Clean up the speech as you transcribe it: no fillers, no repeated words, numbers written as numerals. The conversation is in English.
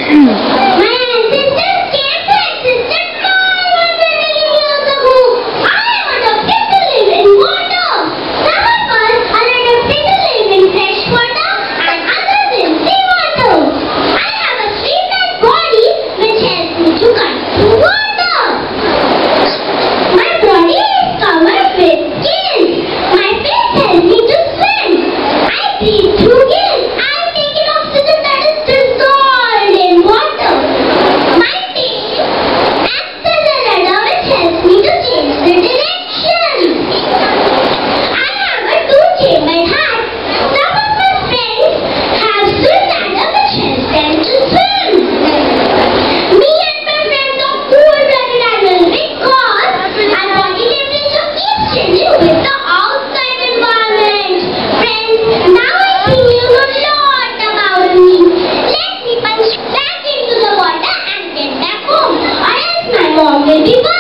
My ancestors came to existence more than 1 million years ago. I am adapted to live in water. Some of us are adapted to live in fresh water and others in seawater. I have a streamlined body which helps me to cut through water. My body is covered with gills. My face helps me to swim. I breathe through gills. I take in oxygen that is dissolved in water. My tail acts as a rudder which helps me to change the direction. I have a two-chambered heart. Some of my friends have swim ladder which helps them to swim. Me and my friends are cool-blooded animals because our body temperature keeps changing with the outside environment. Friends, now I think you know a lot about me. Let me punch back into the water and get back home, or else my mom will be worried.